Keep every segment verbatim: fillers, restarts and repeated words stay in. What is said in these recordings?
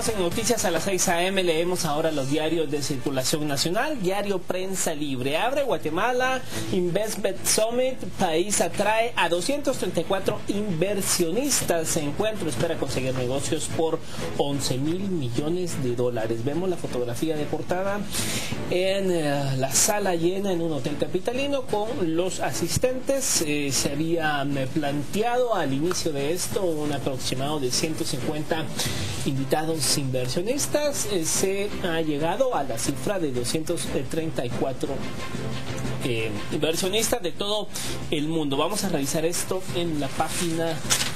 Estamos en Noticias a las seis a eme, leemos ahora los diarios de circulación nacional. Diario Prensa Libre. Abre Guatemala Investment Summit, país atrae a doscientos treinta y cuatro inversionistas. Encuentro espera conseguir negocios por once mil millones de dólares. Vemos la fotografía de portada en eh, la sala llena en un hotel capitalino con los asistentes. Eh, se había eh, planteado al inicio de esto un aproximado de ciento cincuenta invitados inversionistas. Eh, se ha llegado a la cifra de doscientos treinta y cuatro eh, inversionistas de todo el mundo. Vamos a revisar esto en la página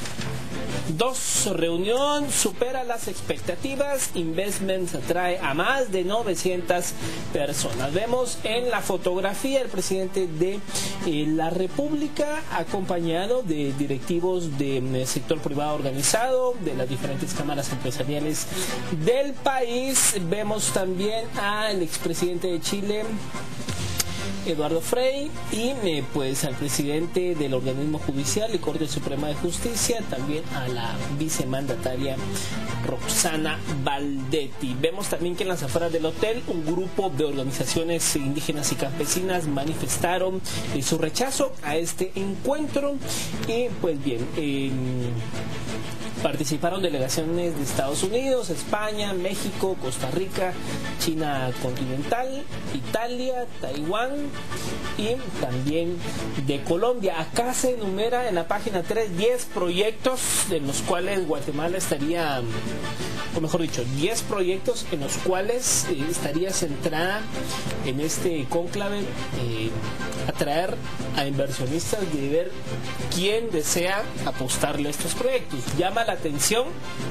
dos. Reunión supera las expectativas. Investments atrae a más de novecientas personas. Vemos en la fotografía el presidente de eh, la República acompañado de directivos del de, sector privado organizado, de las diferentes cámaras empresariales del país. Vemos también al expresidente de Chile, Eduardo Frei, y eh, pues al presidente del organismo judicial y Corte Suprema de Justicia, también a la vicemandataria Roxana Valdetti. Vemos también que en las afueras del hotel un grupo de organizaciones indígenas y campesinas manifestaron eh, su rechazo a este encuentro. Y pues bien, eh, participaron delegaciones de Estados Unidos, España, México, Costa Rica, China continental, Italia, Taiwán y también de Colombia. Acá se enumera en la página tres diez proyectos en los cuales Guatemala estaría, o mejor dicho, diez proyectos en los cuales eh, estaría centrada en este cónclave, eh, atraer a inversionistas y ver quién desea apostarle a estos proyectos. Llama la atención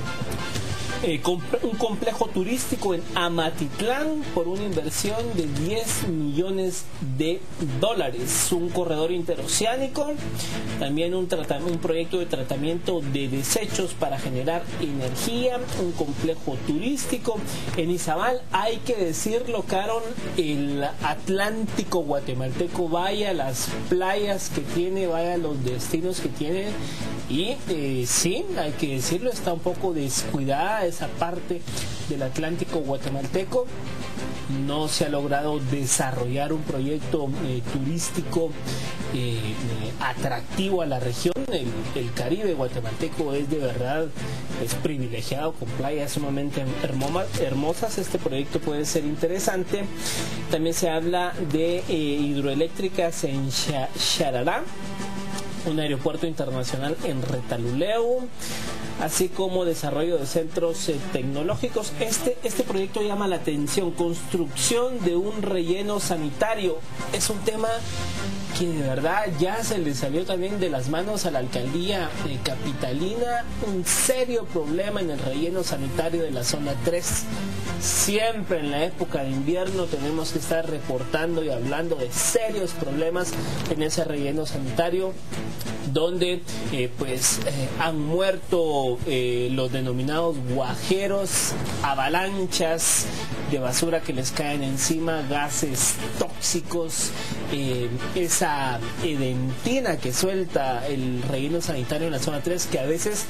Eh, un complejo turístico en Amatitlán por una inversión de diez millones de dólares, un corredor interoceánico, también un, un proyecto de tratamiento de desechos para generar energía, un complejo turístico en Izabal. Hay que decirlo, Caron, el Atlántico guatemalteco, vaya las playas que tiene, vaya los destinos que tiene. Y eh, sí, hay que decirlo, está un poco descuidada esa parte del Atlántico guatemalteco. No se ha logrado desarrollar un proyecto eh, turístico eh, eh, atractivo a la región. El, el Caribe guatemalteco es de verdad es privilegiado, con playas sumamente hermosas. Este proyecto puede ser interesante. También se habla de eh, hidroeléctricas en Xarará, un aeropuerto internacional en Retaluleu, así como desarrollo de centros eh, tecnológicos. Este, este proyecto llama la atención. Construcción de un relleno sanitario. Es un tema que de verdad ya se le salió también de las manos a la alcaldía eh, capitalina. Un serio problema en el relleno sanitario de la zona tres. Siempre en la época de invierno tenemos que estar reportando y hablando de serios problemas en ese relleno sanitario, donde eh, pues eh, han muerto eh, los denominados guajeros, avalanchas de basura que les caen encima, gases tóxicos, eh, esa edentina que suelta el relleno sanitario en la zona tres, que a veces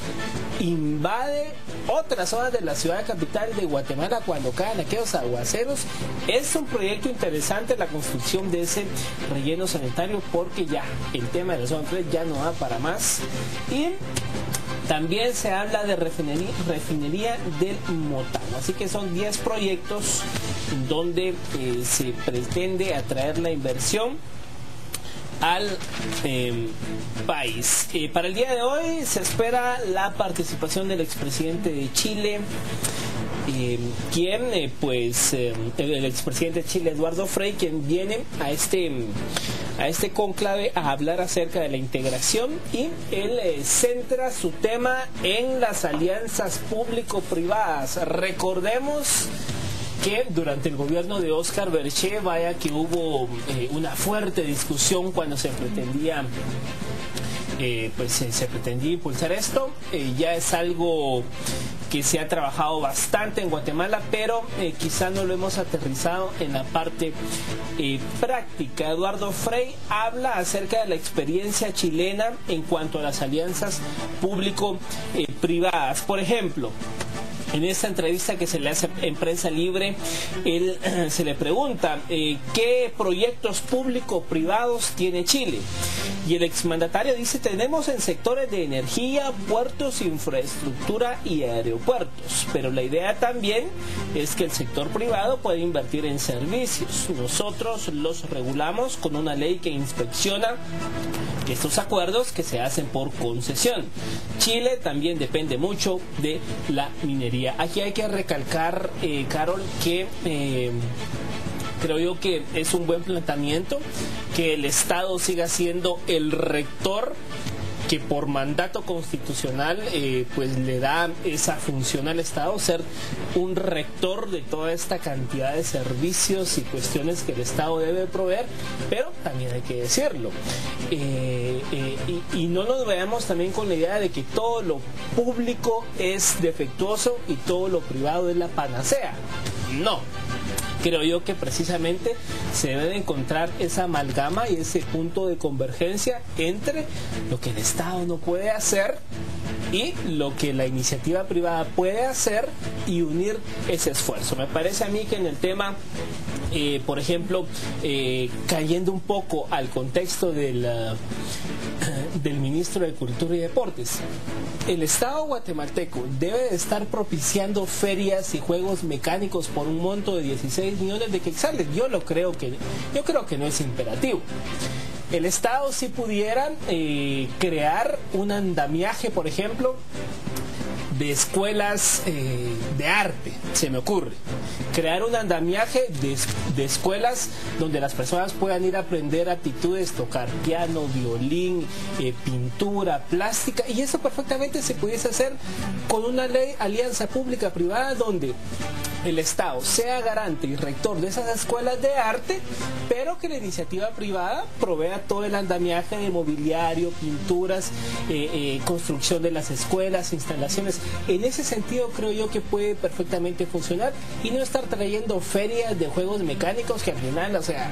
invade otras zonas de la ciudad capital de Guatemala cuando caen aquellos aguaceros. Es un proyecto interesante la construcción de ese relleno sanitario, porque ya el tema de la zona tres ya no da para más. Y también se habla de refinería, refinería del Motagua. Así que son diez proyectos donde eh, se pretende atraer la inversión al eh, país. Eh, para el día de hoy se espera la participación del expresidente de Chile, Eh, quien eh, pues eh, el expresidente de Chile, Eduardo Frei, quien viene a este a este cónclave a hablar acerca de la integración, y él eh, centra su tema en las alianzas público-privadas. Recordemos que durante el gobierno de Óscar Berché, vaya que hubo eh, una fuerte discusión cuando se pretendía eh, pues eh, se pretendía impulsar esto. Eh, ya es algo que se ha trabajado bastante en Guatemala, pero eh, quizá no lo hemos aterrizado en la parte eh, práctica. Eduardo Frei habla acerca de la experiencia chilena en cuanto a las alianzas público-privadas. Por ejemplo, En esta entrevista que se le hace en Prensa Libre, él se le pregunta eh, qué proyectos público-privados tiene Chile. Y el exmandatario dice: tenemos en sectores de energía, puertos, infraestructura y aeropuertos. Pero la idea también es que el sector privado puede invertir en servicios. Nosotros los regulamos con una ley que inspecciona estos acuerdos que se hacen por concesión. Chile también depende mucho de la minería. Aquí hay que recalcar, eh, Carol, que eh, creo yo que es un buen planteamiento que el Estado siga siendo el rector que por mandato constitucional eh, pues le da esa función al Estado, ser un rector de toda esta cantidad de servicios y cuestiones que el Estado debe proveer, pero también hay que decirlo. Eh, eh, y, y no nos veamos también con la idea de que todo lo público es defectuoso y todo lo privado es la panacea. No. Creo yo que precisamente se debe encontrar esa amalgama y ese punto de convergencia entre lo que el Estado no puede hacer y lo que la iniciativa privada puede hacer y unir ese esfuerzo. Me parece a mí que en el tema, eh, por ejemplo, eh, cayendo un poco al contexto del, uh, del ministro de Cultura y Deportes, el Estado guatemalteco debe de estar propiciando ferias y juegos mecánicos por un monto de dieciséis millones de quetzales. Yo lo creo que, yo creo que no es imperativo. El Estado sí pudiera eh, crear un andamiaje, por ejemplo, de escuelas eh, de arte, se me ocurre. Crear un andamiaje de, de escuelas donde las personas puedan ir a aprender aptitudes, tocar piano, violín, eh, pintura, plástica, y eso perfectamente se pudiese hacer con una ley alianza pública-privada donde el Estado sea garante y rector de esas escuelas de arte, pero que la iniciativa privada provea todo el andamiaje de mobiliario, pinturas, eh, eh, construcción de las escuelas, instalaciones. En ese sentido creo yo que puede perfectamente funcionar y no estar trayendo ferias de juegos mecánicos que al final, o sea,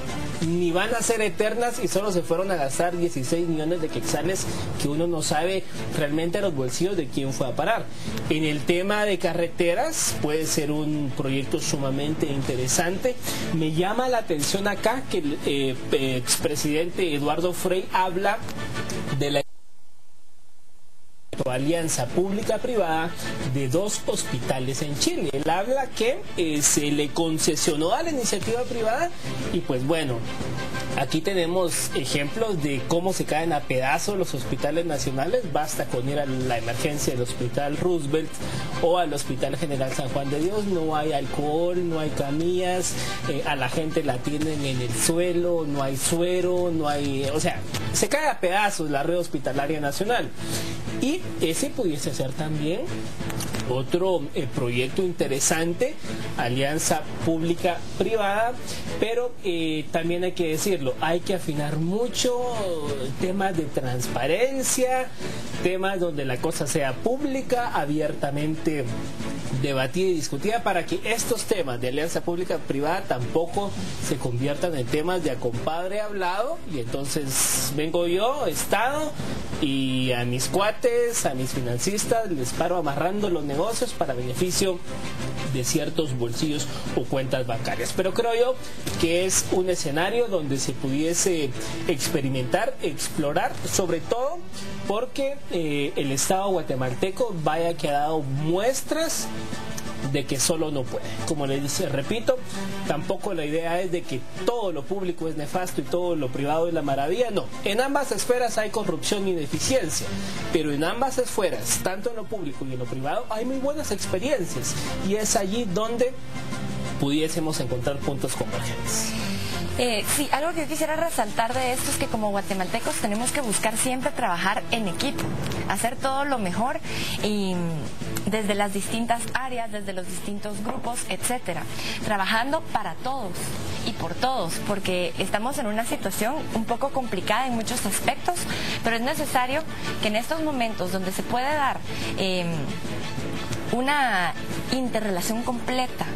ni van a ser eternas y solo se fueron a gastar dieciséis millones de quetzales que uno no sabe realmente a los bolsillos de quién fue a parar. En el tema de carreteras puede ser un proyecto sumamente interesante. Me llama la atención acá que el eh, expresidente Eduardo Frei habla de la alianza pública-privada de dos hospitales en Chile. Él habla que eh, se le concesionó a la iniciativa privada y pues bueno, aquí tenemos ejemplos de cómo se caen a pedazos los hospitales nacionales. Basta con ir a la emergencia del Hospital Roosevelt o al Hospital General San Juan de Dios. No hay alcohol, no hay camillas, eh, a la gente la tienen en el suelo, no hay suero, no hay... O sea, se cae a pedazos la red hospitalaria nacional. Y ese pudiese ser también otro eh, proyecto interesante, alianza pública-privada, pero eh, también hay que decirlo, hay que afinar mucho temas de transparencia, temas donde la cosa sea pública, abiertamente debatida y discutida, para que estos temas de alianza pública-privada tampoco se conviertan en temas de a compadre hablado, y entonces vengo yo, Estado, y a mis cuates, a mis financistas, les paro amarrando los negocios para beneficio de ciertos bolsillos o cuentas bancarias. Pero creo yo que es un escenario donde se pudiese experimentar, explorar, sobre todo porque eh, el Estado guatemalteco vaya que ha dado muestras de que solo no puede. Como les dice, repito, tampoco la idea es de que todo lo público es nefasto y todo lo privado es la maravilla. No, en ambas esferas hay corrupción y ineficiencia, pero en ambas esferas, tanto en lo público y en lo privado, hay muy buenas experiencias, y es allí donde pudiésemos encontrar puntos convergentes. Eh, sí, algo que yo quisiera resaltar de esto es que como guatemaltecos tenemos que buscar siempre trabajar en equipo, hacer todo lo mejor y desde las distintas áreas, desde los distintos grupos, etcétera, trabajando para todos y por todos, porque estamos en una situación un poco complicada en muchos aspectos, pero es necesario que en estos momentos donde se puede dar eh, una interrelación completa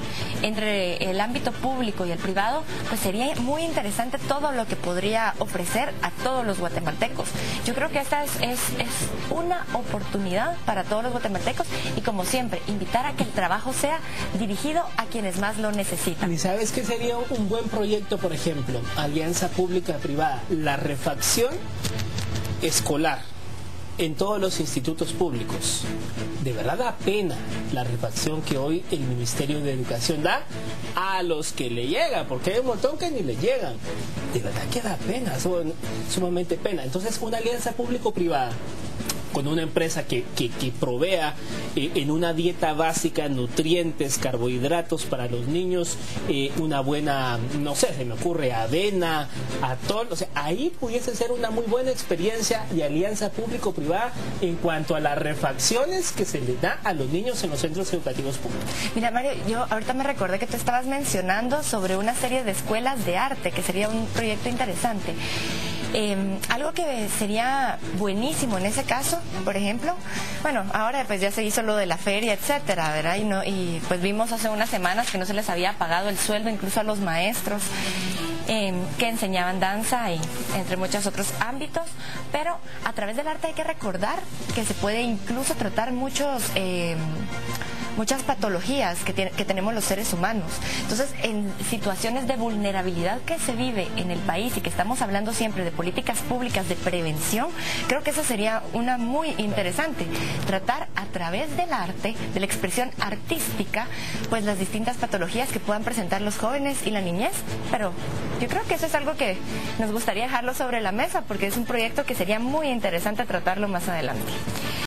entre el ámbito público y el privado, pues sería muy interesante todo lo que podría ofrecer a todos los guatemaltecos. Yo creo que esta es, es, es una oportunidad para todos los guatemaltecos y, como siempre, invitar a que el trabajo sea dirigido a quienes más lo necesitan. ¿Y sabes qué sería un buen proyecto, por ejemplo? Alianza pública-privada, la refacción escolar en todos los institutos públicos. De verdad da pena la refacción que hoy el Ministerio de Educación da a los que le llega, porque hay un montón que ni le llegan. De verdad que da pena, sumamente pena. Entonces, una alianza público-privada con una empresa que, que, que provea eh, en una dieta básica nutrientes, carbohidratos para los niños, eh, una buena, no sé, se me ocurre avena, atol, o sea, ahí pudiese ser una muy buena experiencia de alianza público-privada en cuanto a las refacciones que se le da a los niños en los centros educativos públicos. Mira, Mario, yo ahorita me recordé que tú estabas mencionando sobre una serie de escuelas de arte, que sería un proyecto interesante. Eh, algo que sería buenísimo en ese caso, por ejemplo, bueno, ahora pues ya se hizo lo de la feria, etcétera, ¿verdad? Y, no, y pues vimos hace unas semanas que no se les había pagado el sueldo incluso a los maestros eh, que enseñaban danza y entre muchos otros ámbitos, pero a través del arte hay que recordar que se puede incluso tratar muchos... Eh, muchas patologías que, tiene, que tenemos los seres humanos. Entonces, en situaciones de vulnerabilidad que se vive en el país y que estamos hablando siempre de políticas públicas de prevención, creo que eso sería una muy interesante. Tratar a través del arte, de la expresión artística, pues las distintas patologías que puedan presentar los jóvenes y la niñez. Pero yo creo que eso es algo que nos gustaría dejarlo sobre la mesa porque es un proyecto que sería muy interesante tratarlo más adelante.